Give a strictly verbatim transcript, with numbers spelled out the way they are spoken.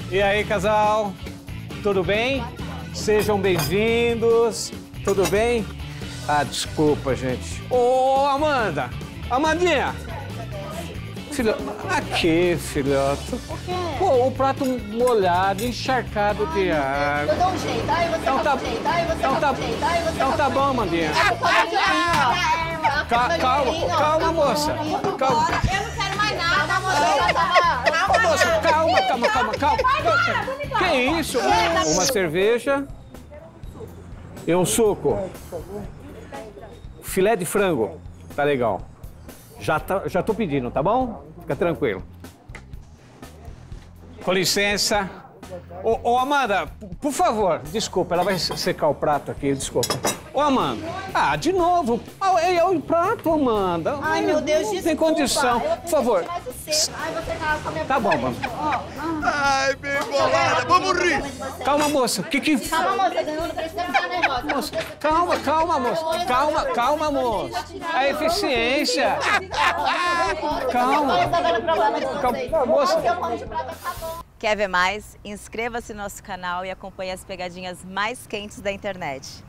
E aí, casal? Tudo bem? Sejam bem-vindos. Tudo bem? Ah, desculpa, gente. Ô, Amanda! Amandinha! Filho... Aqui, filhote. O quê? Pô, o prato molhado, encharcado de água. Eu dou um jeito, aí você Então dá tá, um jeito, aí você então dá tá, um jeito, aí você então dá tá um bom, jeito. Amandinha. Calma, Ca- Calma, calma, moça. Calma. Eu não quero mais nada, moça. Ô, moça, calma, calma, calma, calma. Que isso? Uma cerveja e um suco. Filé de frango. Tá legal. Já, tá, já tô pedindo, tá bom? Fica tranquilo. Com licença. Ô, ô, Amanda, por favor, desculpa, ela vai secar o prato aqui, desculpa. Ô, Amanda, ah, de novo. Ah, é, é o prato, Amanda. Ai, meu Deus, Não desculpa. tem condição. Eu Por favor. mais o seco. Ai, você tá com a minha Tá bom, boca. vamos. Ai, bem bolada, vamos rir! Calma, moça. O que que... Calma, moça, eu não precisa ficar nervosa. Moça, calma, calma, moça. Calma, calma, moça. A eficiência. Calma. Calma, moça. Quer ver mais? Inscreva-se no nosso canal e acompanhe as pegadinhas mais quentes da internet.